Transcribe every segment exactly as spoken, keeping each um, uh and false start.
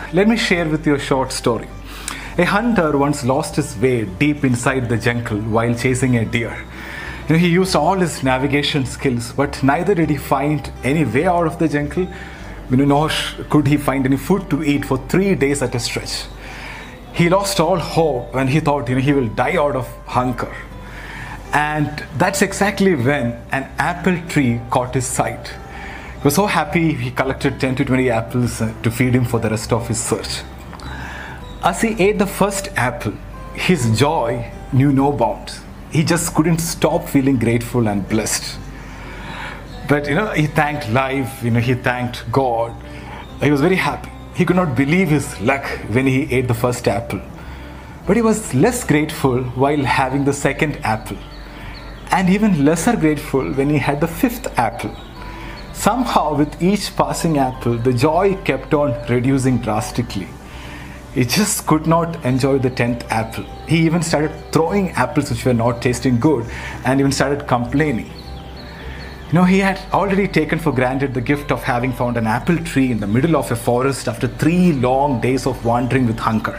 let me share with you a short story. A hunter once lost his way deep inside the jungle while chasing a deer. You know, he used all his navigation skills, but neither did he find any way out of the jungle, you know, nor could he find any food to eat for three days at a stretch. He lost all hope when he thought, you know, he will die out of hunger. And that's exactly when an apple tree caught his sight. He was so happy, he collected ten to twenty apples to feed him for the rest of his search. As he ate the first apple, his joy knew no bounds. He just couldn't stop feeling grateful and blessed. But, you know, he thanked life, you know, he thanked God. He was very happy. He could not believe his luck when he ate the first apple. But he was less grateful while having the second apple. And even lesser grateful when he had the fifth apple. Somehow, with each passing apple, the joy kept on reducing drastically. He just could not enjoy the tenth apple. He even started throwing apples which were not tasting good and even started complaining. You know, he had already taken for granted the gift of having found an apple tree in the middle of a forest after three long days of wandering with hunger.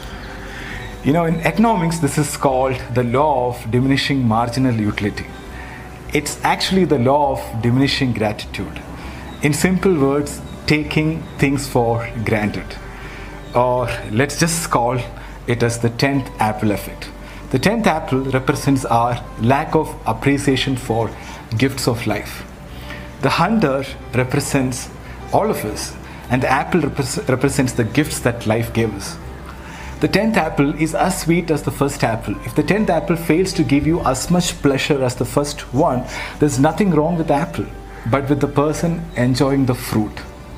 You know, in economics, this is called the law of diminishing marginal utility. It's actually the law of diminishing gratitude. In simple words, taking things for granted. Or let's just call it as the tenth apple effect. The tenth apple represents our lack of appreciation for gifts of life. The hunter represents all of us, and the apple repre- represents the gifts that life gave us. The tenth apple is as sweet as the first apple. If the tenth apple fails to give you as much pleasure as the first one, there's nothing wrong with the apple, but with the person enjoying the fruit.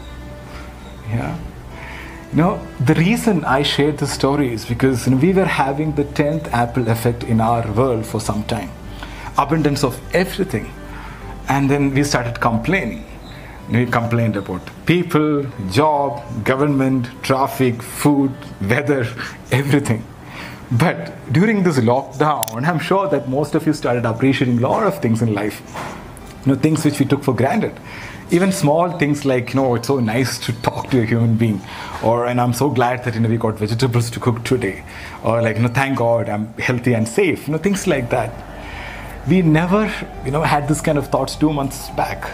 Yeah. You know, the reason I shared this story is because, you know, we were having the tenth apple effect in our world for some time. Abundance of everything. And then we started complaining. We complained about people, job, government, traffic, food, weather, everything. But during this lockdown, I'm sure that most of you started appreciating a lot of things in life. You know, things which we took for granted. Even small things like, you know, it's so nice to talk to a human being. Or, and I'm so glad that, you know, we got vegetables to cook today. Or like, you know, thank God I'm healthy and safe. You know, things like that. We never, you know, had this kind of thoughts two months back.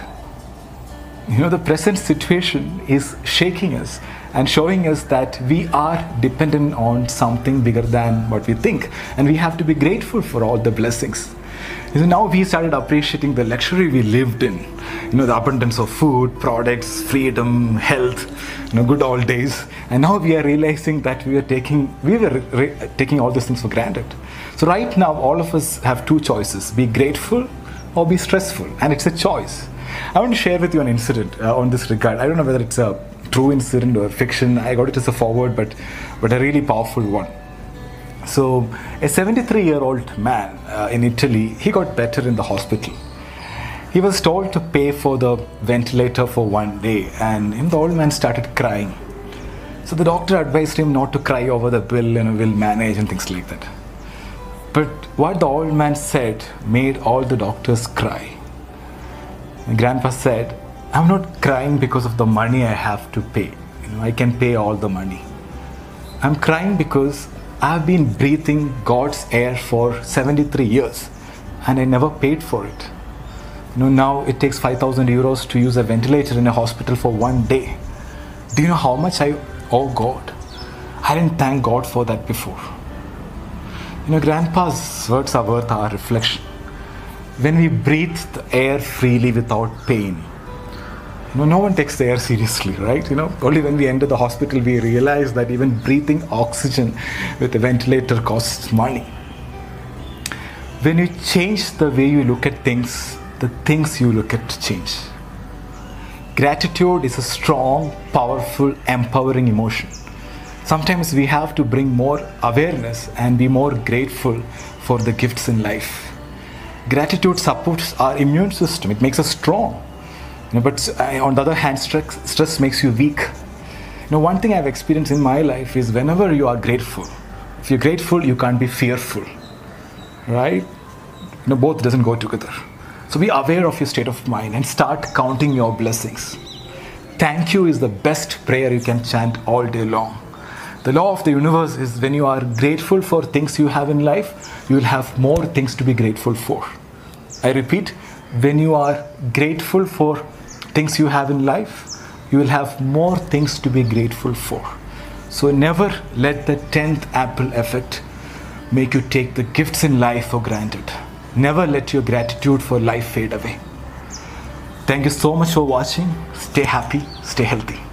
You know, the present situation is shaking us and showing us that we are dependent on something bigger than what we think. And we have to be grateful for all the blessings. You know, now we started appreciating the luxury we lived in. You know, the abundance of food, products, freedom, health, you know, good old days. And now we are realizing that we are taking, we were re- taking all these things for granted. So right now, all of us have two choices: be grateful or be stressful. And it's a choice. I want to share with you an incident uh, on this regard. I don't know whether it's a true incident or fiction. I got it as a forward, but, but a really powerful one. So a seventy-three-year-old man uh, in Italy, he got better in the hospital. He was told to pay for the ventilator for one day, and you know, the old man started crying. So the doctor advised him not to cry over the bill, and we'll manage and things like that. But what the old man said made all the doctors cry. And Grandpa said, "I'm not crying because of the money I have to pay. You know, I can pay all the money. I'm crying because I've been breathing God's air for seventy-three years and I never paid for it. You know, now it takes five thousand euros to use a ventilator in a hospital for one day. Do you know how much I owe God? I didn't thank God for that before." You know, Grandpa's words are worth our reflection. When we breathe the air freely without pain, you know, no one takes the air seriously, right? You know, only when we enter the hospital we realize that even breathing oxygen with a ventilator costs money. When you change the way you look at things, the things you look at change. Gratitude is a strong, powerful, empowering emotion. Sometimes we have to bring more awareness and be more grateful for the gifts in life. Gratitude supports our immune system. It makes us strong. You know, but uh, on the other hand, stress, stress makes you weak. You know, one thing I've experienced in my life is whenever you are grateful, if you're grateful, you can't be fearful, right? You know, both doesn't go together. So be aware of your state of mind and start counting your blessings. thank you is the best prayer you can chant all day long. The law of the universe is when you are grateful for things you have in life, you will have more things to be grateful for. I repeat, when you are grateful for things you have in life, you will have more things to be grateful for. So never let the tenth apple effect make you take the gifts in life for granted. Never let your gratitude for life fade away. Thank you so much for watching. Stay happy, stay healthy.